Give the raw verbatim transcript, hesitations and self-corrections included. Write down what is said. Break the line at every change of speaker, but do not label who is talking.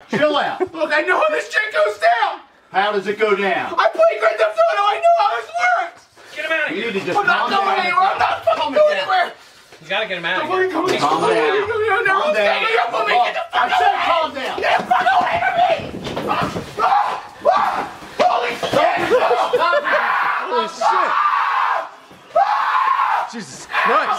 Chill out.
Look, I know how this shit goes down.
How does it go down?
I played Grand Theft Auto. I know how this works.
Get him out of
You
here.
need to just
I'm not
calm
going
down.
anywhere. I'm not fucking going anywhere.
You gotta get him out
I'm
of here.
fucking coming.
Calm down. Calm down.
Up on me. Get the fuck
I said
away.
calm down.
Get the fuck away from me. Ah, ah, ah. Holy shit.
Holy shit! Jesus Christ!